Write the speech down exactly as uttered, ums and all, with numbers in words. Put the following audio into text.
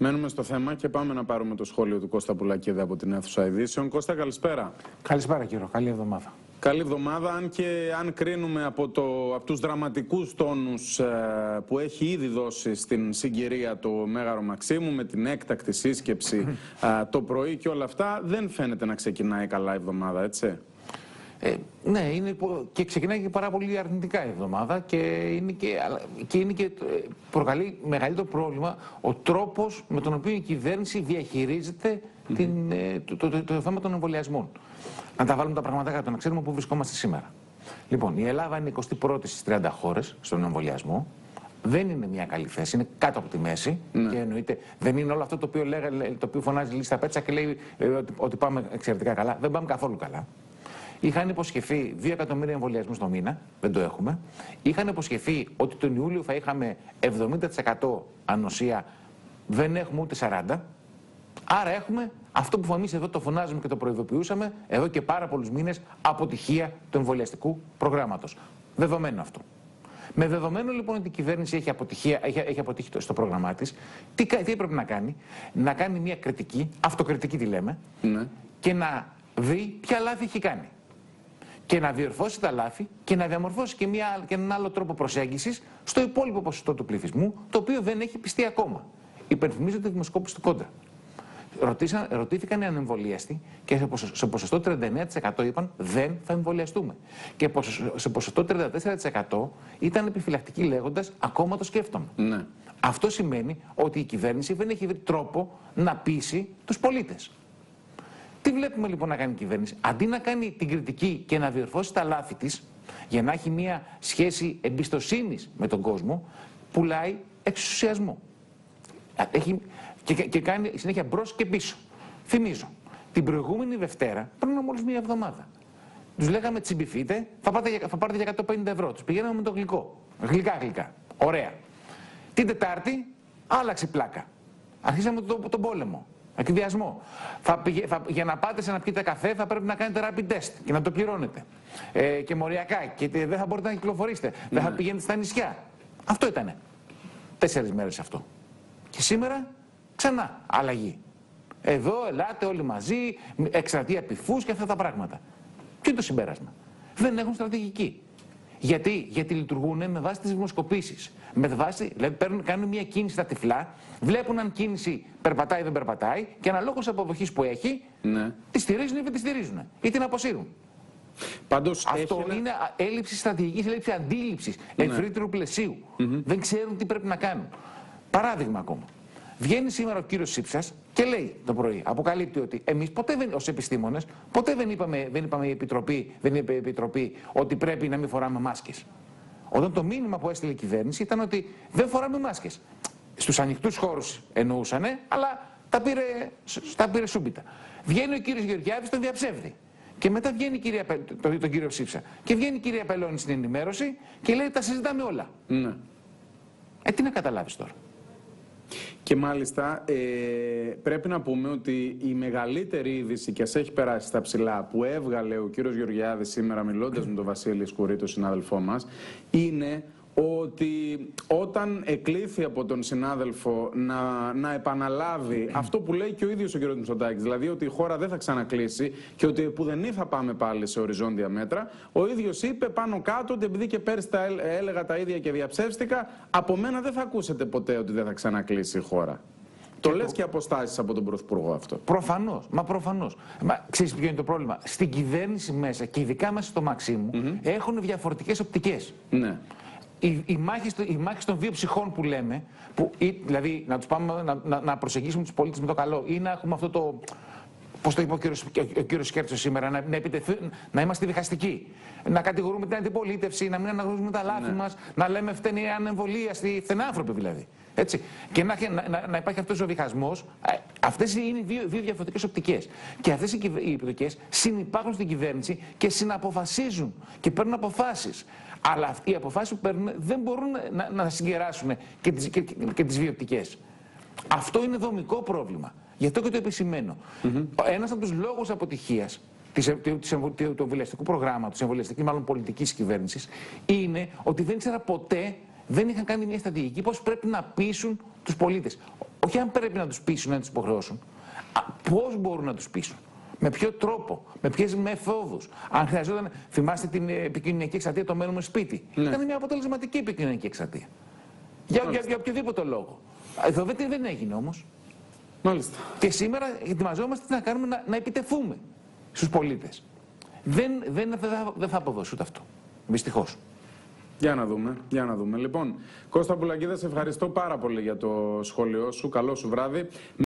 Μένουμε στο θέμα και πάμε να πάρουμε το σχόλιο του Κώστα Πουλακίδη από την αίθουσα ειδήσεων. Κώστα, καλησπέρα. Καλησπέρα κύριο, καλή εβδομάδα. Καλή εβδομάδα, αν και αν κρίνουμε από, το, από τους δραματικούς τόνους ε, που έχει ήδη δώσει στην συγκυρία το Μέγαρο Μαξίμου με την έκτακτη σύσκεψη ε, το πρωί και όλα αυτά, δεν φαίνεται να ξεκινάει καλά η εβδομάδα, έτσι. Ε, ναι, είναι, και ξεκινάει και πάρα πολύ αρνητικά η εβδομάδα και, είναι και, και, είναι και προκαλεί μεγαλύτερο πρόβλημα ο τρόπος με τον οποίο η κυβέρνηση διαχειρίζεται mm-hmm. την, το, το, το, το θέμα των εμβολιασμών. Να τα βάλουμε τα πραγματικά κάτω, να ξέρουμε πού βρισκόμαστε σήμερα. Λοιπόν, η Ελλάδα είναι εικοστή πρώτη στις τριάντα χώρες στον εμβολιασμό. Δεν είναι μια καλή θέση, είναι κάτω από τη μέση. Ναι. Και εννοείται δεν είναι όλο αυτό το οποίο, λέγα, το οποίο φωνάζει λίστα πέτσα και λέει ε, ότι, ότι πάμε εξαιρετικά καλά. Δεν πάμε καθόλου καλά. Είχαν υποσχεθεί δύο εκατομμύρια εμβολιασμούς το μήνα, δεν το έχουμε. Είχαν υποσχεθεί ότι τον Ιούλιο θα είχαμε εβδομήντα τοις εκατό ανοσία, δεν έχουμε ούτε σαράντα τοις εκατό. Άρα έχουμε αυτό που εμείς εδώ το φωνάζουμε και το προειδοποιούσαμε εδώ και πάρα πολλούς μήνες, αποτυχία του εμβολιαστικού προγράμματος. Δεδομένο αυτό. Με δεδομένο λοιπόν ότι η κυβέρνηση έχει, αποτυχία, έχει, έχει αποτύχει στο πρόγραμμά της, τι, τι έπρεπε να κάνει? Να κάνει μια κριτική, αυτοκριτική τη λέμε, ναι. και να δει ποια λάθη έχει κάνει. Και να διορθώσει τα λάθη και να διαμορφώσει και, μια, και έναν άλλο τρόπο προσέγγισης στο υπόλοιπο ποσοστό του πληθυσμού, το οποίο δεν έχει πιστεί ακόμα. Υπενθυμίζεται τη δημοσκόπηση του Κόντρα. Ρωτήσαν, ρωτήθηκαν οι ανεμβολίαστοι και σε ποσοστό, σε ποσοστό τριάντα εννέα τοις εκατό είπαν δεν θα εμβολιαστούμε. Και σε ποσοστό τριάντα τέσσερα τοις εκατό ήταν επιφυλακτικοί λέγοντας ακόμα το σκέφτομαι. Ναι. Αυτό σημαίνει ότι η κυβέρνηση δεν έχει βρει τρόπο να πείσει τους πολίτες. Τι βλέπουμε λοιπόν να κάνει η κυβέρνηση? Αντί να κάνει την κριτική και να διορθώσει τα λάθη της, για να έχει μια σχέση εμπιστοσύνης με τον κόσμο, πουλάει εξουσιασμό. Έχει, και, και κάνει συνέχεια μπρος και πίσω. Θυμίζω, την προηγούμενη Δευτέρα, πριν μόλις μία εβδομάδα, τους λέγαμε τσιμπηθείτε, θα πάρετε, θα πάρετε για εκατόν πενήντα ευρώ. Τους πηγαίναμε με το γλυκό. Γλυκά γλυκά. Ωραία. Την Τετάρτη άλλαξε πλάκα. Αρχίσαμε τον, τον πόλεμο. Εκβιασμό. Θα πηγε, θα, για να πάτε σε να πιείτε καφέ θα πρέπει να κάνετε rapid test και να το πληρώνετε. Ε, και μοριακά. Και δεν θα μπορείτε να κυκλοφορήσετε. Ναι. Δεν θα πηγαίνετε στα νησιά. Αυτό ήτανε. Τέσσερις μέρες αυτό. Και σήμερα ξανά αλλαγή. Εδώ ελάτε όλοι μαζί, εκστρατεία επιφούς και αυτά τα πράγματα. Ποιο είναι το συμπέρασμα? Δεν έχουν στρατηγική. Γιατί? Γιατί λειτουργούν με βάση τις δημοσκοπήσεις. Με βάση, δηλαδή παίρνουν, κάνουν μια κίνηση στα τυφλά, βλέπουν αν κίνηση περπατάει ή δεν περπατάει και αναλόγως αποδοχής που έχει, ναι. τη στηρίζουν ή δεν τη στηρίζουν. Ή την αποσύρουν. Πάντως, αυτό είναι ένα... έλλειψη στρατηγικής, έλλειψη αντίληψης, ναι. ευρύτερου πλαισίου. Mm-hmm. Δεν ξέρουν τι πρέπει να κάνουν. Παράδειγμα ακόμα. Βγαίνει σήμερα ο κύριος Σύψας και λέει το πρωί, αποκαλύπτει ότι εμείς ποτέ δεν, ως επιστήμονες, ποτέ δεν είπαμε, δεν είπαμε η Επιτροπή, δεν είπε η Επιτροπή ότι πρέπει να μην φοράμε μάσκες. Όταν το μήνυμα που έστειλε η κυβέρνηση ήταν ότι δεν φοράμε μάσκες. Στους ανοιχτούς χώρους εννοούσανε, αλλά τα πήρε, τα πήρε σούμπιτα. Βγαίνει ο κύριος Γεωργιάδης, τον διαψεύδει. Και μετά βγαίνει η κυρία, τον, τον κύριο Σύψα. Και βγαίνει η κυρία Πελώνη στην ενημέρωση και λέει τα συζητάμε όλα. Ναι. Ε, τι να καταλάβεις τώρα? Και μάλιστα ε, πρέπει να πούμε ότι η μεγαλύτερη είδηση, και ας έχει περάσει στα ψηλά, που έβγαλε ο κύριος Γεωργιάδης σήμερα μιλώντας με τον Βασίλη Σκουρή, τον συνάδελφό μας, είναι ότι όταν εκλήθη από τον συνάδελφο να, να επαναλάβει αυτό που λέει και ο ίδιος ο κ. Μητσοτάκης, δηλαδή ότι η χώρα δεν θα ξανακλείσει και ότι πουδενή θα πάμε πάλι σε οριζόντια μέτρα, ο ίδιος είπε πάνω κάτω ότι επειδή και πέρσι τα έλεγα τα ίδια και διαψεύστηκα, από μένα δεν θα ακούσετε ποτέ ότι δεν θα ξανακλείσει η χώρα. Το λες προ... και αποστάσεις από τον Πρωθυπουργό αυτό. Προφανώς, μα προφανώς. Μα ξέρεις ποιο είναι το πρόβλημα? Στην κυβέρνηση μέσα και ειδικά μέσα στο Μαξίμου mm-hmm. έχουν διαφορετικές οπτικές. Ναι. Οι, οι, μάχες, οι μάχες των δύο ψυχών που λέμε, που, ή, δηλαδή να τους πάμε να, να, να προσεγγίσουμε τους πολίτες με το καλό ή να έχουμε αυτό το, πώς το είπε ο κύριος, ο κύριος Σκέρτσος σήμερα, να, να, επιτεθ, να είμαστε διχαστικοί, να κατηγορούμε την αντιπολίτευση, να μην αναγνωρίζουμε τα λάθη ναι. μας, να λέμε φταίνει οι ανεμβολίαστοι, στενάθρωποι δηλαδή. Έτσι. Και να, να, να υπάρχει αυτός ο διχασμός. Αυτές είναι οι δύο, δύο διαφορετικές οπτικές. Και αυτές οι, οι οπτικές συνυπάρχουν στην κυβέρνηση και συναποφασίζουν και παίρνουν αποφάσεις. Αλλά οι αποφάσεις που παίρνουν δεν μπορούν να, να συγκεράσουν και τις, και, και τις δύο οπτικές. Αυτό είναι δομικό πρόβλημα. Γι' αυτό και το επισημαίνω. Mm-hmm. Ένας από τους λόγους αποτυχίας της, της, του εμβολιαστικού προγράμματος, της εμβολιαστικής μάλλον πολιτικής κυβέρνησης, είναι ότι δεν ήξερα ποτέ, δεν είχαν κάνει μια στρατηγική πώς πρέπει να πείσουν τους πολίτες. Όχι αν πρέπει να τους πείσουν, να τους υποχρεώσουν. Πώς μπορούν να τους πείσουν. Με ποιο τρόπο, με ποιες μεθόδους. Αν χρειαζόταν, θυμάστε την επικοινωνιακή εκστρατεία, το μένουμε σπίτι. Ναι. Ήταν μια αποτελεσματική επικοινωνιακή εκστρατεία. Για, για, για οποιοδήποτε λόγο. Εδώ δεν, δεν έγινε όμως. Μάλιστα. Και σήμερα ετοιμαζόμαστε να κάνουμε να, να επιτεθούμε στους πολίτες. Δεν, δεν, δεν, θα, δεν θα αποδώσει ούτε αυτό. Δυστυχώς. Για να δούμε, για να δούμε. Λοιπόν, Κώστα Πουλακίδα, σε ευχαριστώ πάρα πολύ για το σχόλιο σου. Καλό σου βράδυ.